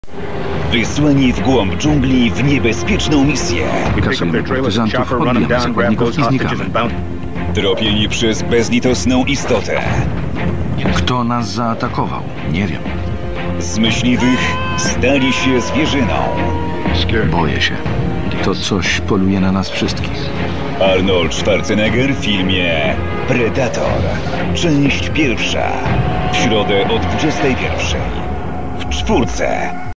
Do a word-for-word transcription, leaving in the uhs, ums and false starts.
Wysłani w głąb dżungli w niebezpieczną misję. Kasujemy partyzantów, odbijamy zakładników i znikamy. Tropieni przez bezlitosną istotę. Kto nas zaatakował? Nie wiem. Z myśliwych stali się zwierzyną. Boję się. To coś poluje na nas wszystkich. Arnold Schwarzenegger w filmie Predator. Część pierwsza. W środę o dwudziestej pierwszej. W czwórce.